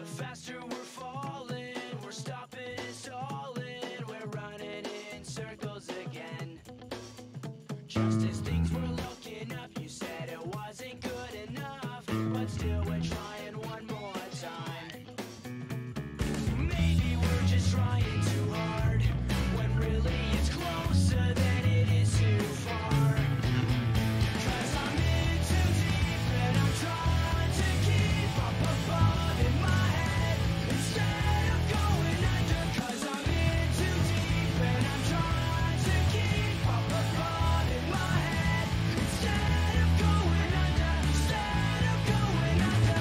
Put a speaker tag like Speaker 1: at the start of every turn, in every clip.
Speaker 1: The faster we're falling, we're stopping and stalling, we're running in circles again. Just as things were looking up, you said it wasn't good enough, but still we're trying one more time. Maybe we're just trying too hard, when really it's closer than it is too far. 'Cause I'm in too deep and I'm trying to keep up above in my head instead of going under. 'Cause I'm in too deep and I'm trying to keep up above in my head instead of going under. Instead of going under.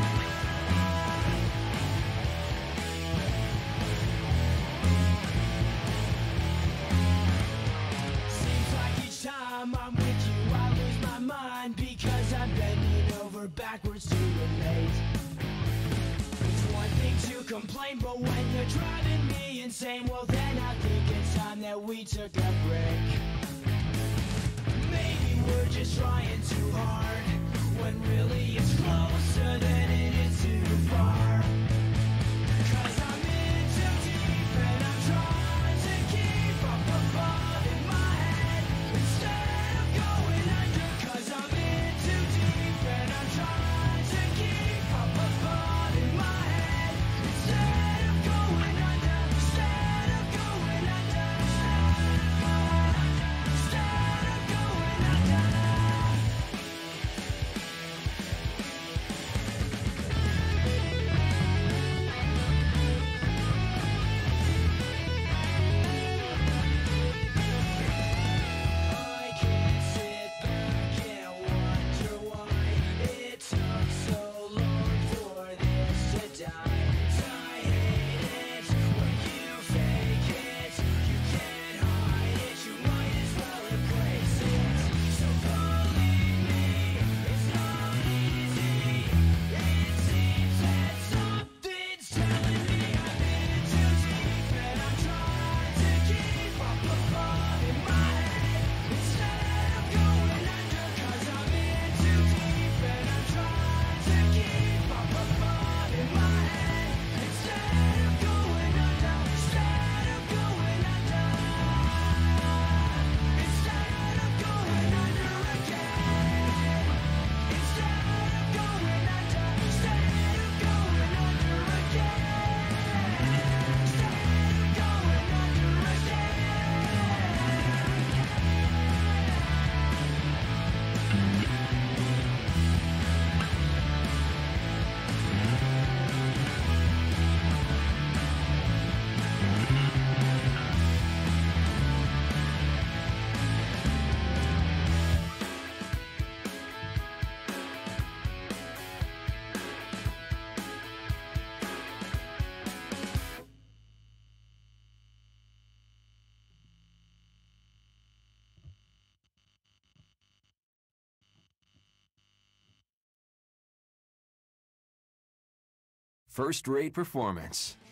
Speaker 1: Seems like each time I'm with you I lose my mind, because I'm bending over backwards to relate. It's one thing to complain, but when you're driving me insane, well then I think it's time that we took a break. Maybe we're just trying too hard, when really it's closer than it is too far. 'Cause I'm in too deep and I'm trying to keep up above in my head instead of going under. 'Cause I'm in too deep and I'm trying to keep up above in my head instead of going under. Instead of going under. Instead of going under. I can't sit back and wonder why it took so long for this to die. I hate it when you fake it. You can't hide it, you might as well embrace it. So believe me, it's not easy. It seems that something's telling me I'm in too deep and I'm trying to keep up above in my head instead of going under. 'Cause I'm in too deep and I'm trying to keep up above in my head instead of going under. Instead of going under. Instead of going under again. Instead of going under. Instead of going under again. Instead of going under
Speaker 2: First-rate performance.